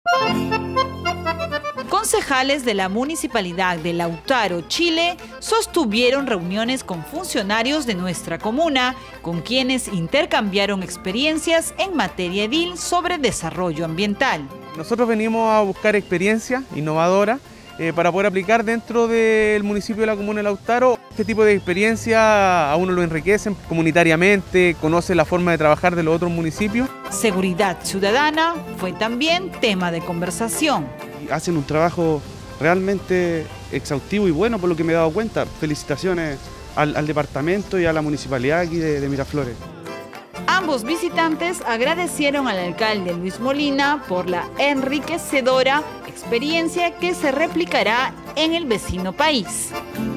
Concejales de la Municipalidad de Lautaro, Chile, sostuvieron reuniones con funcionarios de nuestra comuna, con quienes intercambiaron experiencias en materia edil sobre desarrollo ambiental. Nosotros venimos a buscar experiencia innovadora para poder aplicar dentro del municipio de la comuna de Lautaro. Este tipo de experiencia a uno lo enriquecen comunitariamente, conoce la forma de trabajar de los otros municipios. Seguridad ciudadana fue también tema de conversación. Hacen un trabajo realmente exhaustivo y bueno, por lo que me he dado cuenta. Felicitaciones al departamento y a la municipalidad aquí de Miraflores. Ambos visitantes agradecieron al alcalde Luis Molina por la enriquecedora experiencia que se replicará en el vecino país.